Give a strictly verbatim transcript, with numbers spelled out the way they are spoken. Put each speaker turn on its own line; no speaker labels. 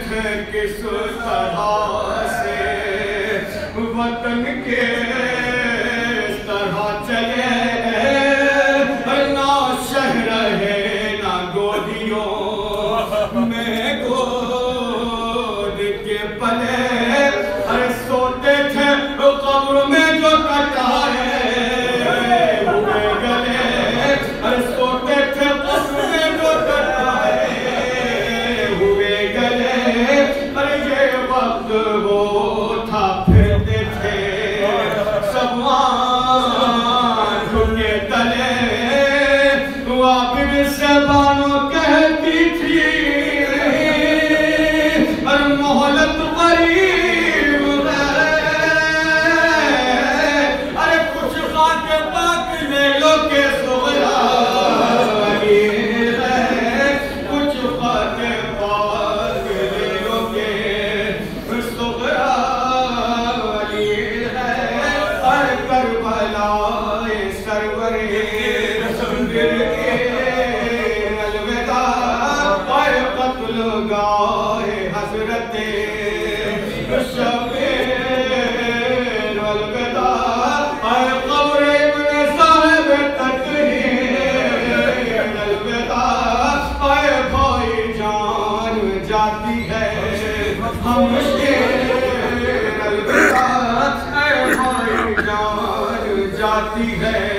کس طرح سے وطن کے طرح چلے نہ شہر ہے نہ گودیوں میں گود کے پلے ہر سوتے تھے قبر میں جو کٹائے ہوئے گلے ہر سوتے تھے قبر میں جو کٹائے ہوئے گلے ہر یہ وقت وہ تھا پھرتے تھے سب آنکھ کے تلے وابر سے بانو کہتی تھی ہر محلت قریب ہے ارے کچھ خاک پاک لے لو کے سغرا علی ہے کچھ خاک پاک لے لو کے سغرا علی ہے ہر کربلا سرور الوداع قتل گاہ حضرت شبیر الوداع قبر ابن صاحب تطہیر الوداع بھائی جان جاتی ہے ہم شیر الوداع بھائی جان جاتی ہے